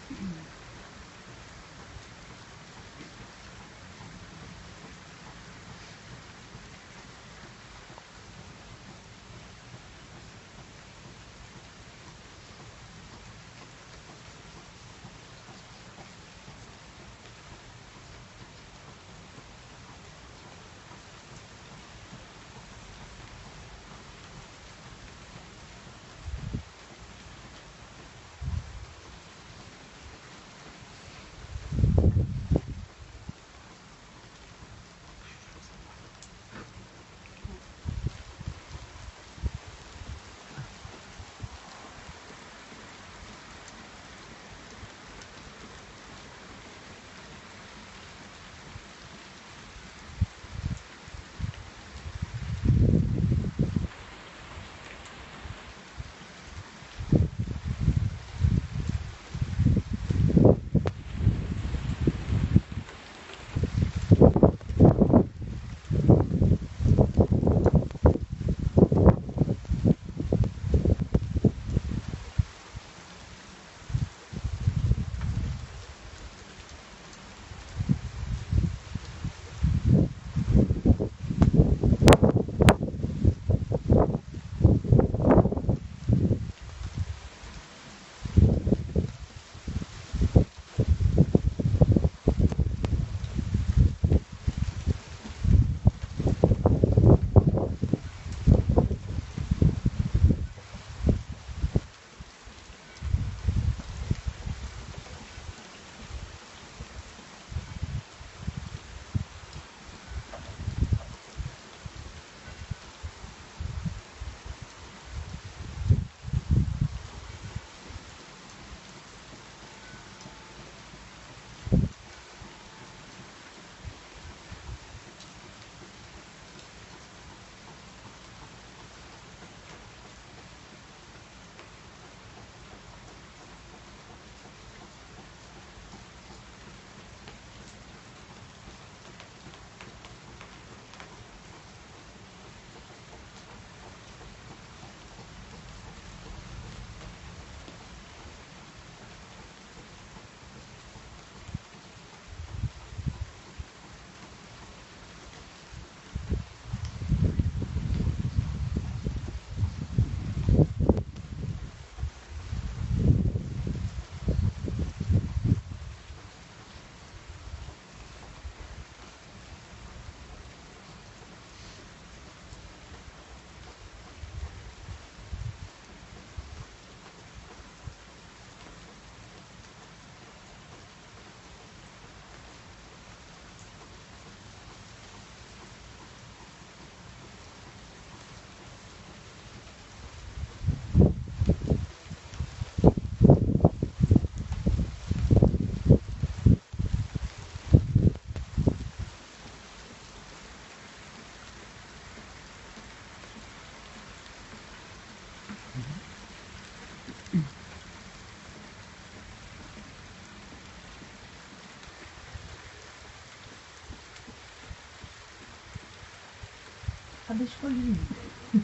Ah ben je crois que j'ai eu.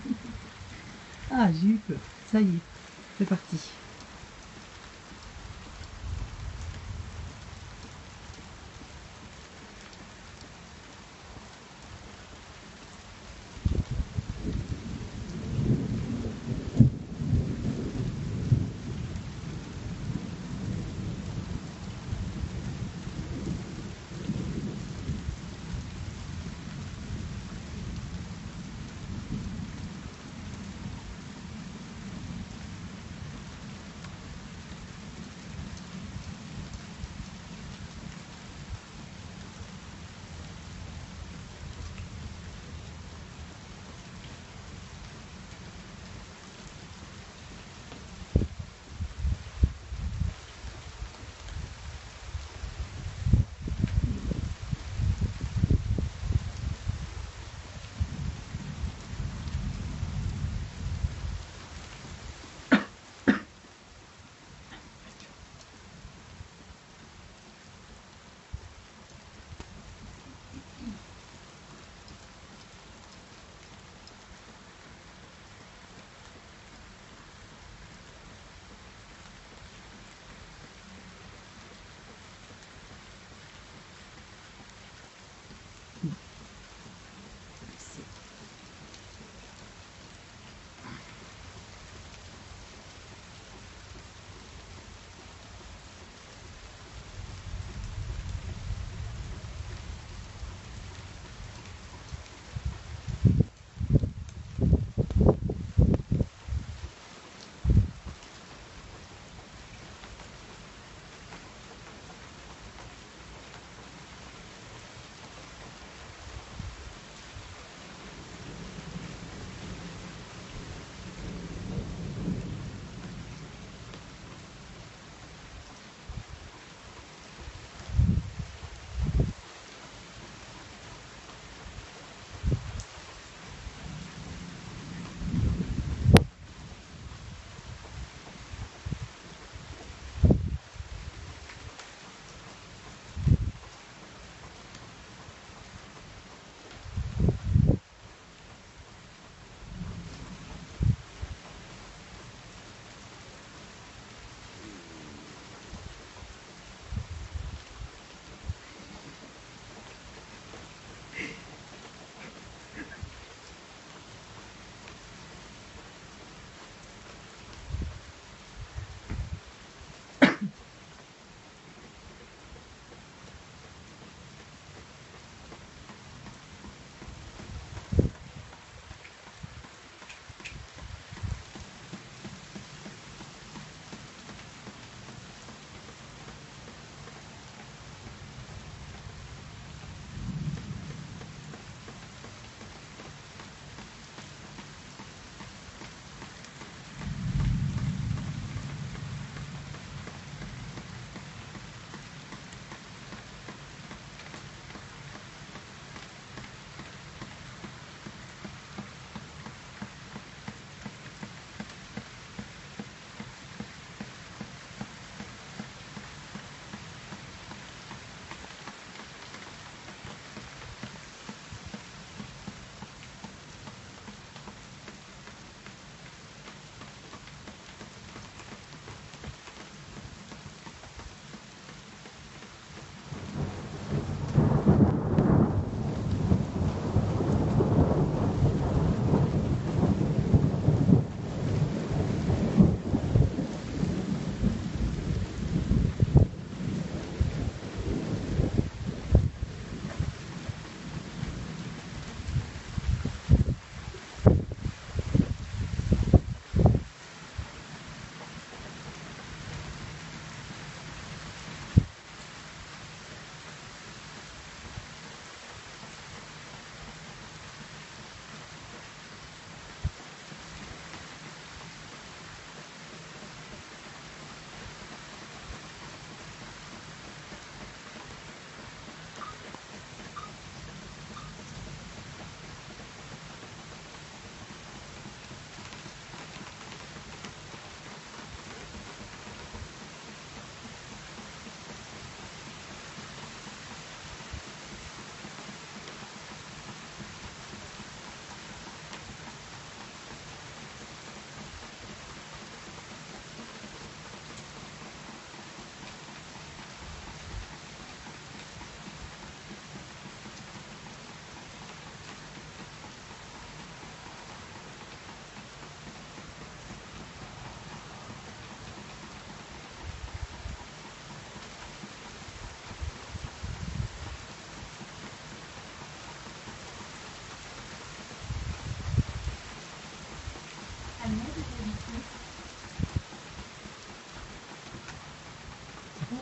Ah, j'ai eu peur. Ça y est, c'est parti.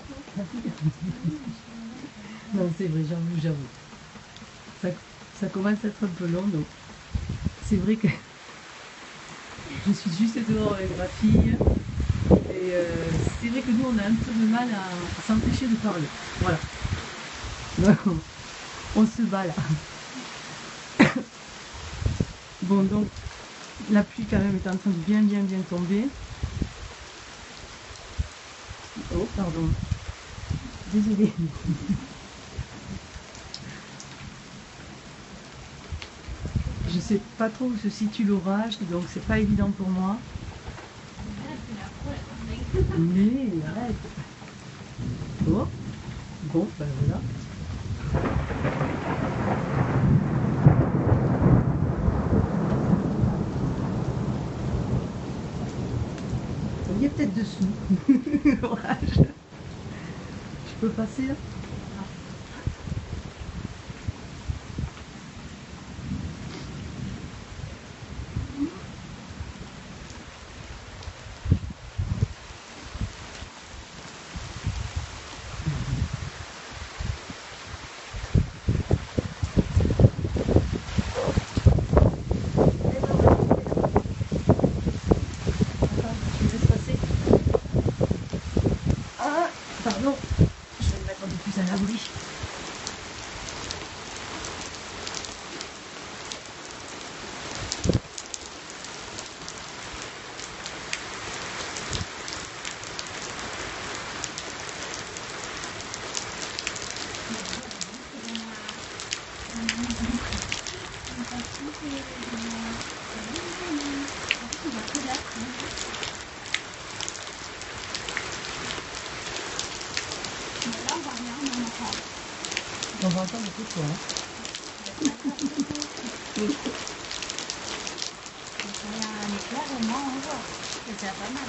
Non, c'est vrai, j'avoue. Ça, ça commence à être un peu long, donc c'est vrai que je suis juste dehors avec ma fille. Et c'est vrai que nous, on a un peu de mal à s'empêcher de parler. Voilà. On se bat là. Bon, donc, la pluie quand même est en train de bien tomber. Oh, pardon. Désolée. Je sais pas trop où se situe l'orage, donc c'est pas évident pour moi. Mais arrête. Oh, bon, ben voilà. Il y a peut-être dessous l'orage. Je peux passer là? Pardon, je vais me mettre un peu plus à l'abri. On va entendre beaucoup de toi. C'est déjà pas mal.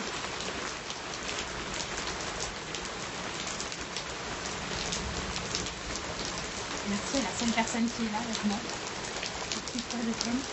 Merci à la seule personne qui est là avec moi. C'est super de peine.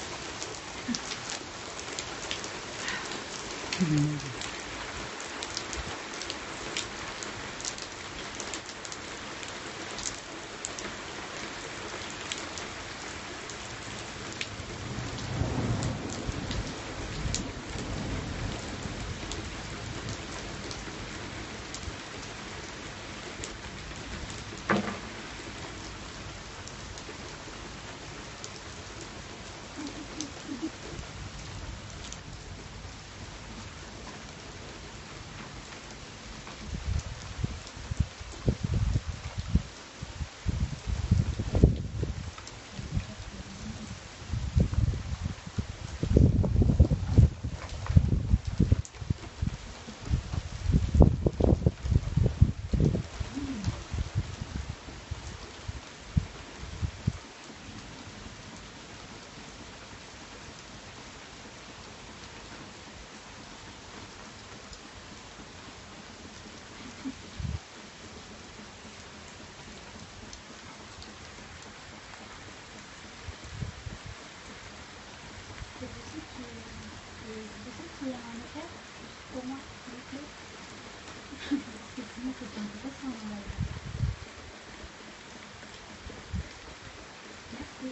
Il y a un hôtel pour moi, s'il vous plaît. Parce que sinon, c'est intéressant. Merci.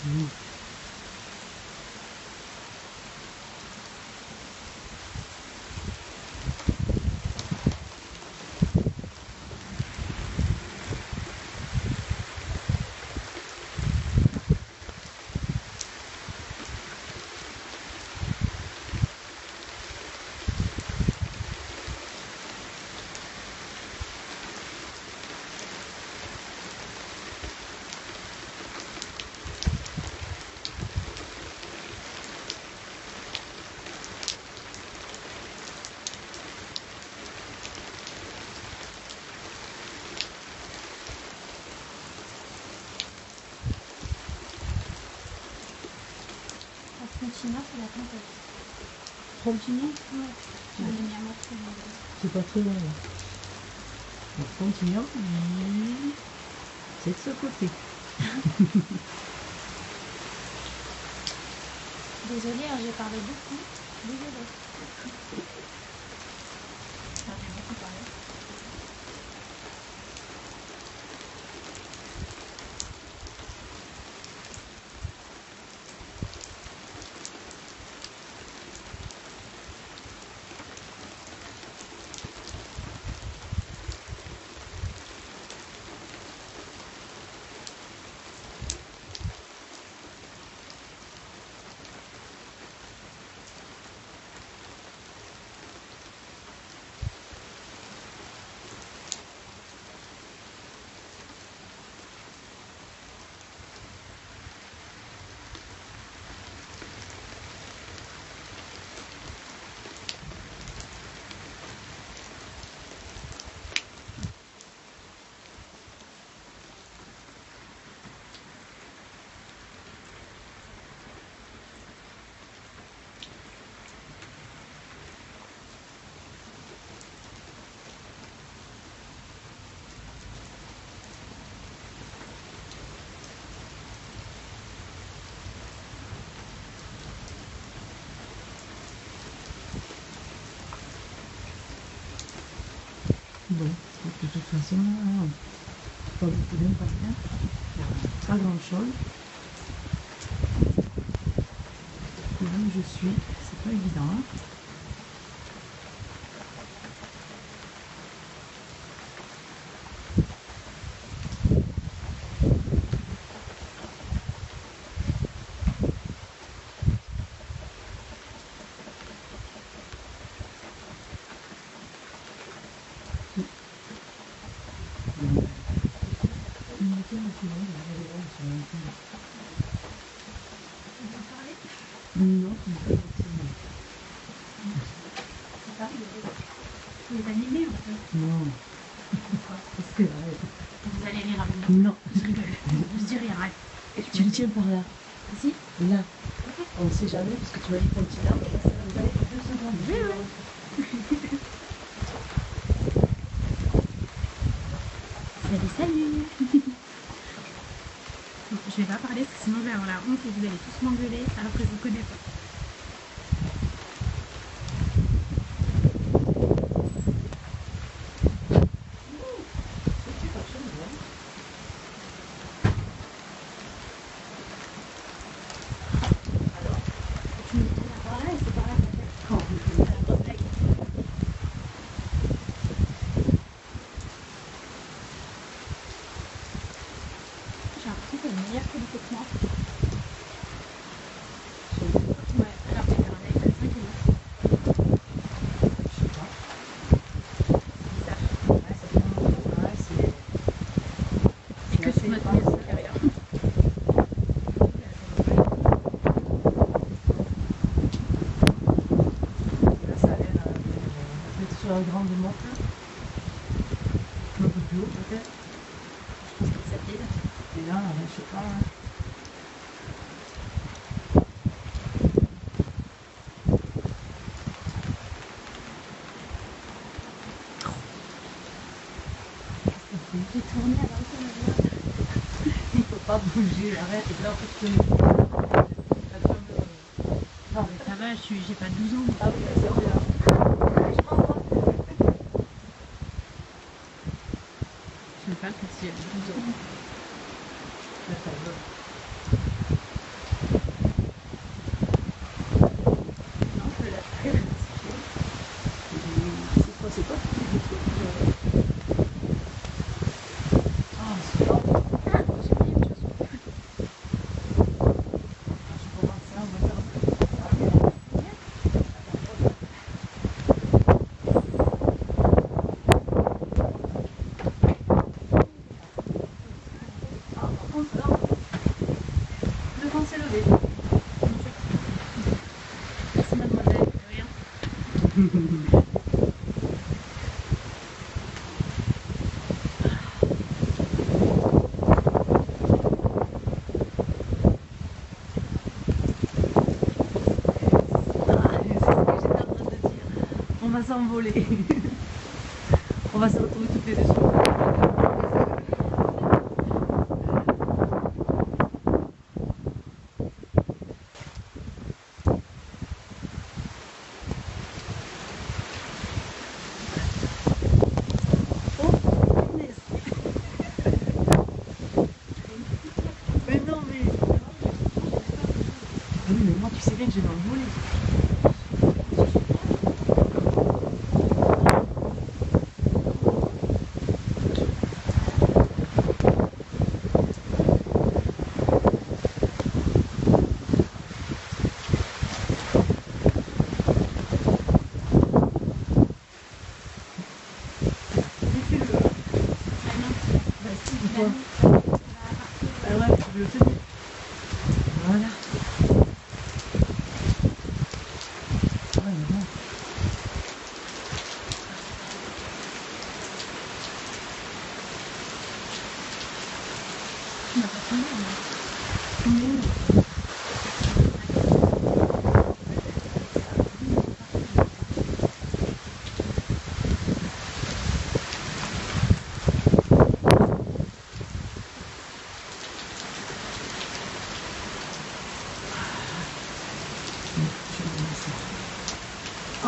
Oui. Frontignan, c'est la compote. Frontignan, Ouais. J'en ai mis à moitié. c'est pas très loin. Le Frontignan, c'est de ce côté. Désolée, hein, j'ai parlé beaucoup. Désolée. Enfin, j'ai beaucoup parlé. Bon, de toute façon, pas beaucoup d'impact, pas grand chose. Là où je suis, c'est pas évident. Non, c'est pas les animés un peu. non. Parce que Vous allez lire avec moi. non. Je rigole. Je dis rien. Tu le tiens par là. Ici. Là. On ne sait jamais parce que tu m'as dit continent. Vous allez pour 2 secondes. Oui, oui. Salut, salut. Bon, je vais pas parler parce que sinon je vais avoir la honte et vous allez tous m'engueuler alors que je vous connais pas. Tu me dis par là et c'est par là que ça fait. Quand vous faites À la grosse blague. J'ai l'impression qu'elle est meilleure qualité que moi. Ouais, alors j'ai un avec 5 minutes. je sais pas. Bizarre. Ouais, ça fait ouais, Et que sur notre maison derrière. là, ça a l'air d'être sur un grand démonte. Un peu plus haut peut-être. Je pense que ça pile. Et là, je sais pas. J'ai tourné avant que ça me vienne. Il faut pas bouger, arrête. Et là, en fait, tu peux Non mais ça va, j'ai pas 12 ans. Ah oui, c'est bien. Je sais pas que si elle a 12 ans. Là, ça va. par contre, là, le vent s'est levé. Merci mademoiselle, de rien. On va s'envoler. On va se retrouver toutes les deux sur mais non, mais... Oui, mais moi, tu sais bien que je vais m'envoler. Pourquoi? Ah ouais, tu veux le tenir. Voilà. Ouais, mais bon. Tu m'as pas filmé, Mmh. Oh.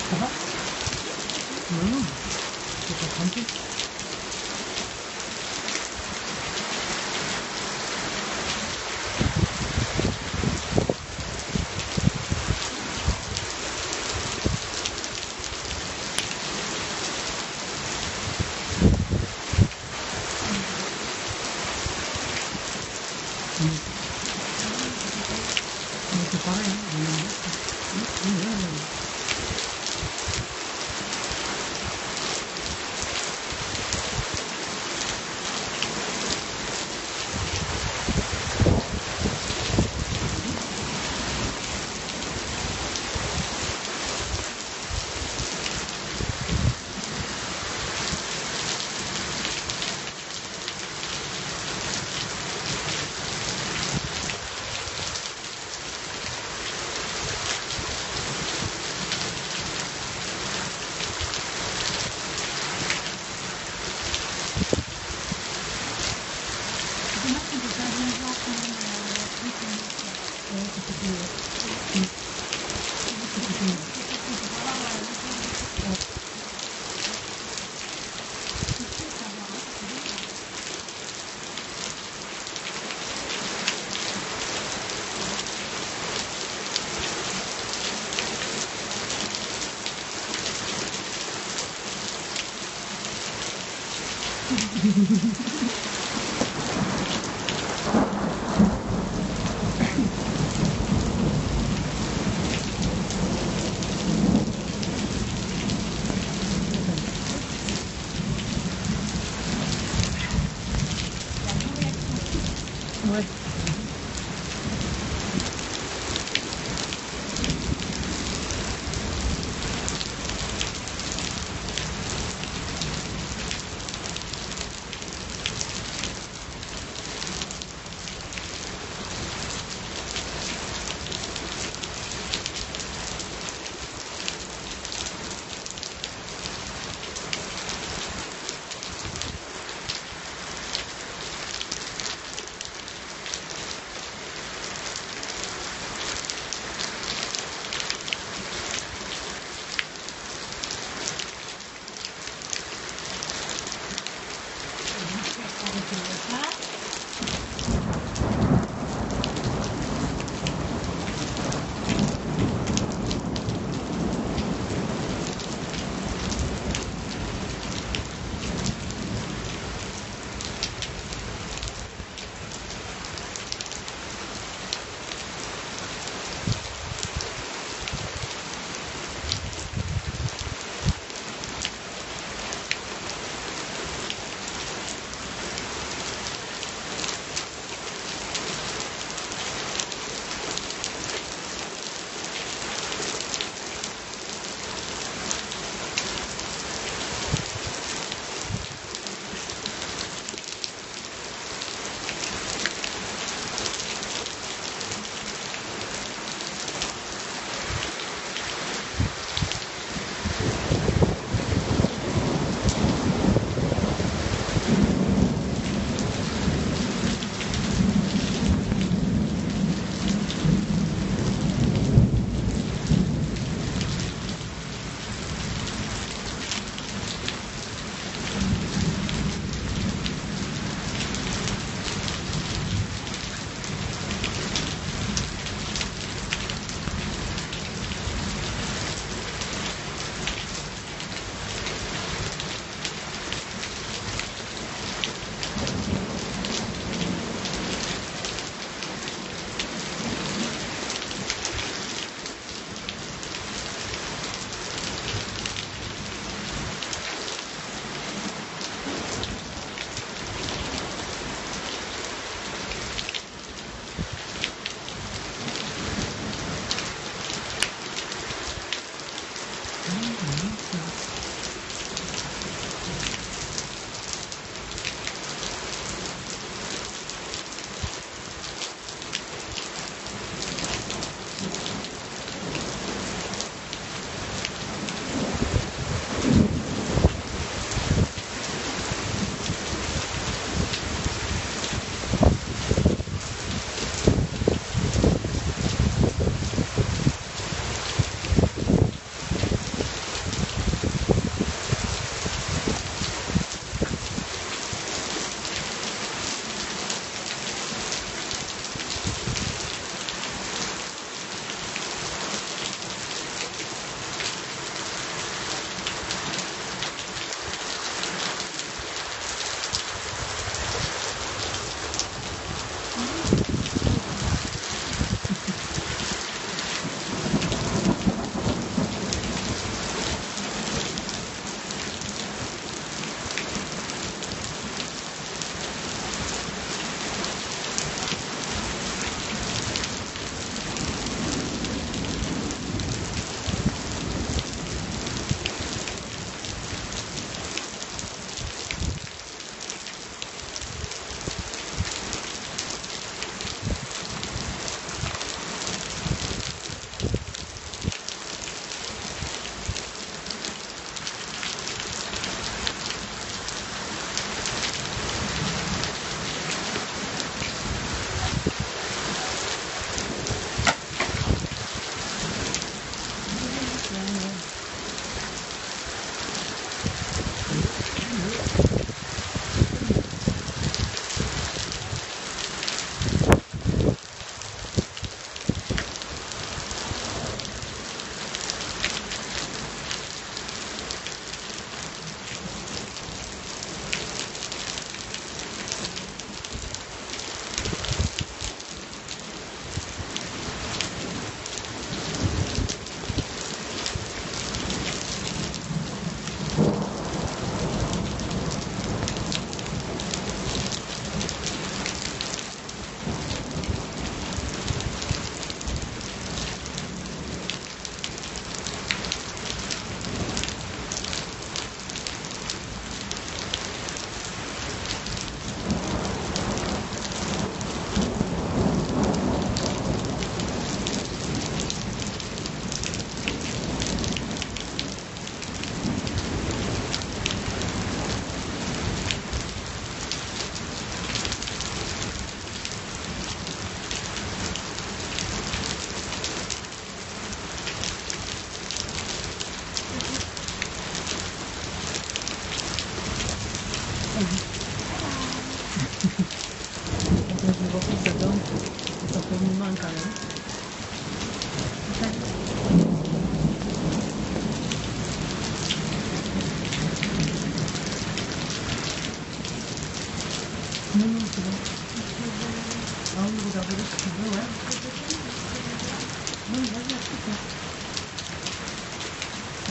Ça va? Non, non, c'est pas trempé. C'est pareil, hein. Ouais.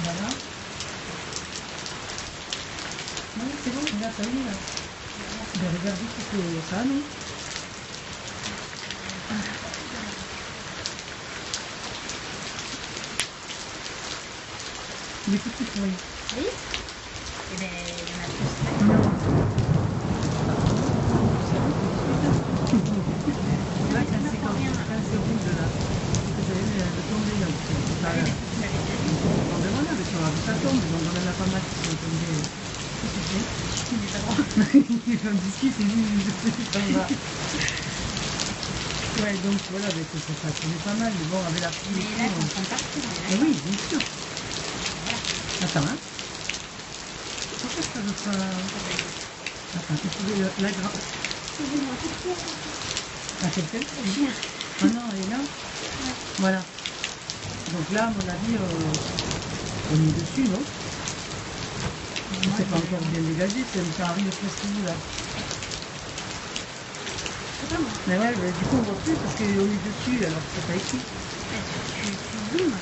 Voilà. Non, c'est bon, regarde, ça y est là. Ben, regarde tout ça, non? Les petits fruits. Oui. Et bien, il y en a plus. Non. Là, quand c'est rouge, là, vous avez le tomber là. Ça, là. Bon, ben voilà, mais tu vas ça tombe, donc on en a pas mal qui sont tombés. Qu'est-ce que tu fais? Il est pas droit. On discute et nous, ça va. Ouais, donc voilà, mais ça tombait pas mal, mais bon, avec la pluie. Mais là, on prend partout. Eh oui, bien sûr. Attends, hein. Pourquoi ça veut pas... Attends, tu trouvais la grappe. Ah, quelqu'un? Ah non, elle est là. Voilà. Donc là, à mon avis, on est dessus, non? C'est pas encore bien dégagé, ça arrive presque où, là? C'est pas moi. Mais ouais, mais du coup, on voit plus parce qu'on est dessus, alors c'est pas écrit. Tu zoomes.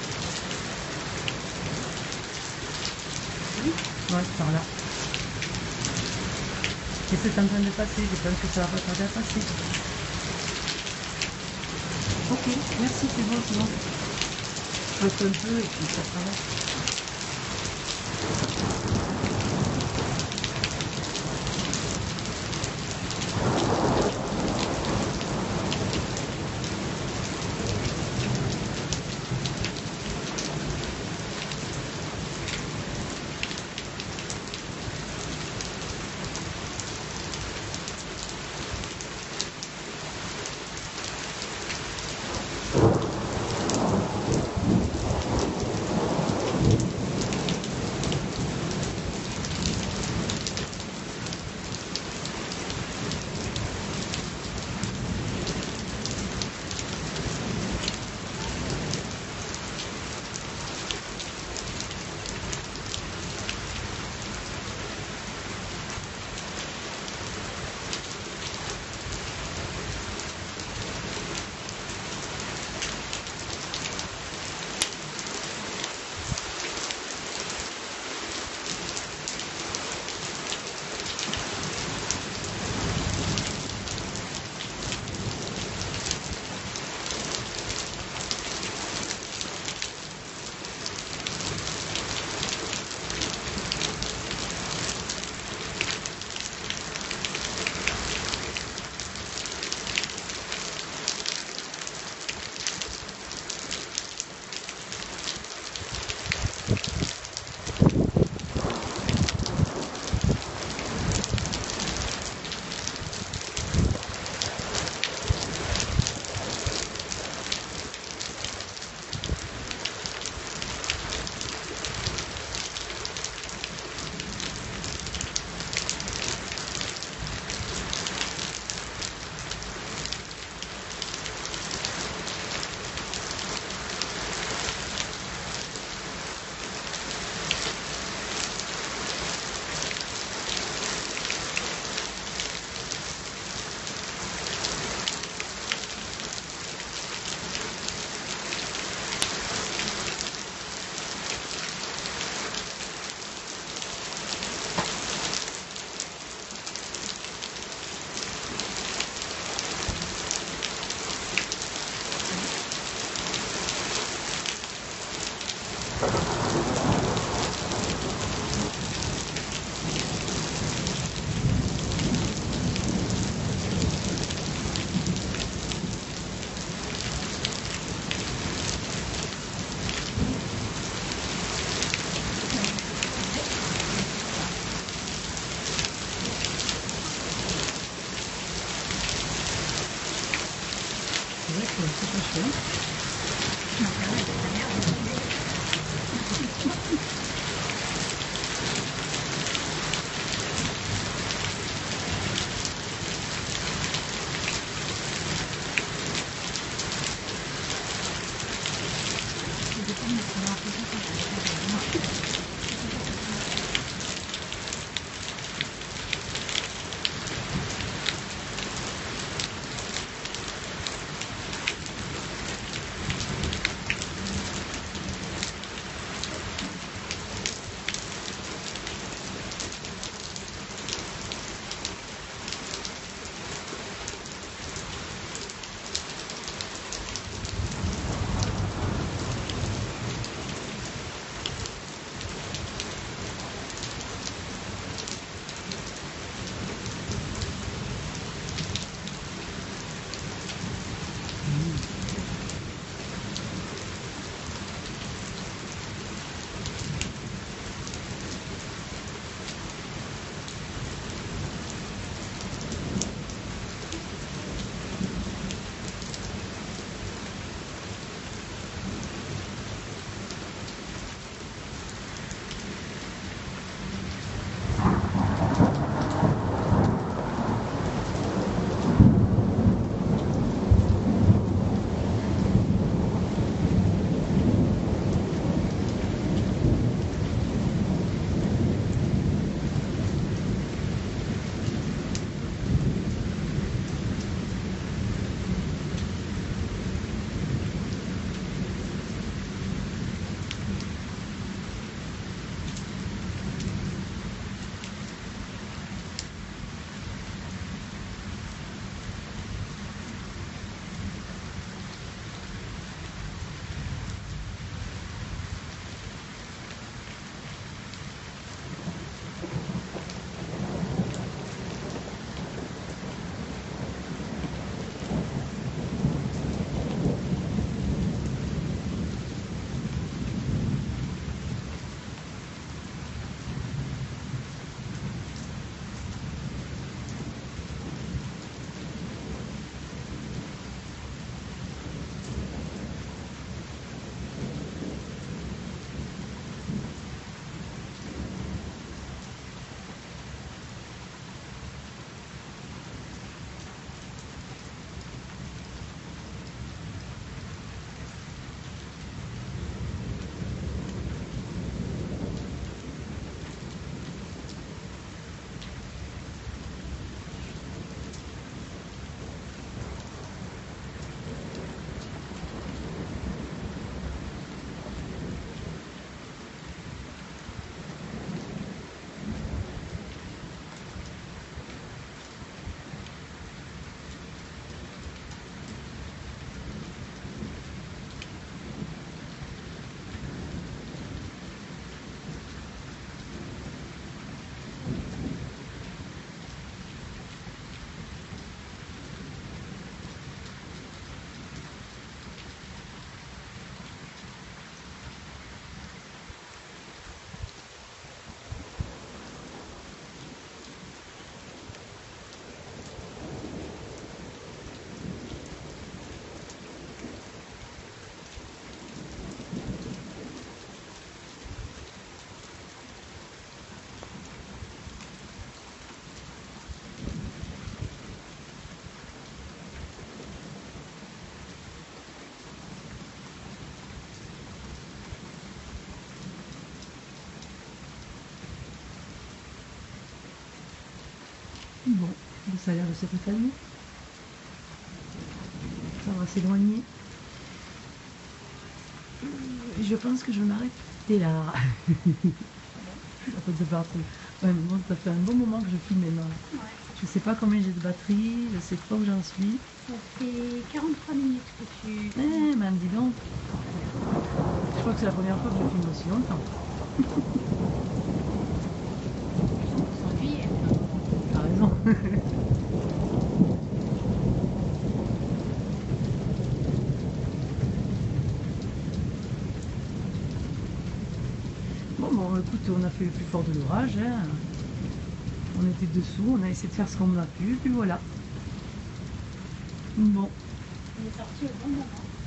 Oui. Ouais, par là. Et c'est en train de passer, je pense que ça va pas tarder à passer. Ok, merci, c'est bon, c'est bon. Reste un peu et puis ça travaille. Bon, ça a l'air de s'être calmé. Ça va s'éloigner. Je pense que je vais m'arrêter là. Ça peut te partir. Ouais, mais bon, ça fait un bon moment que je filme maintenant. Ouais. Je sais pas combien j'ai de batterie, je sais pas où j'en suis. Ça fait 43 minutes que tu... Eh, ben dis donc. Je crois que c'est la première fois que je filme aussi longtemps. Aujourd'hui, T'as raison. Bon, écoute, on a fait le plus fort de l'orage. Hein. On était dessous, on a essayé de faire ce qu'on a pu, puis voilà. Bon. on est sorti au bon moment.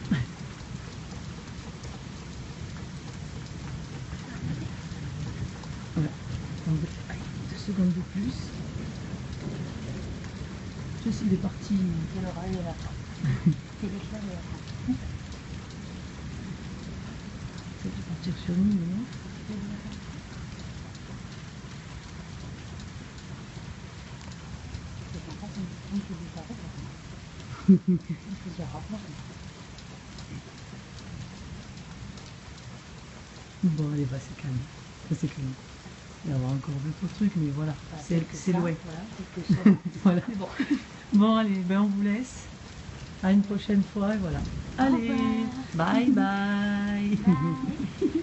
Voilà. Allez, 2 secondes de plus. Je suis parti. C'est l'orage et la fin. C'est l'éclair et la fin. Je vais partir sur une ligne. Bon, allez, va, c'est calme. Ça, c'est calme. Il y aura encore d'autres trucs, mais voilà, c'est loin. Voilà. Bon. Bon, allez, ben on vous laisse. À une prochaine fois, et voilà. Allez, revoir. bye bye. Bye.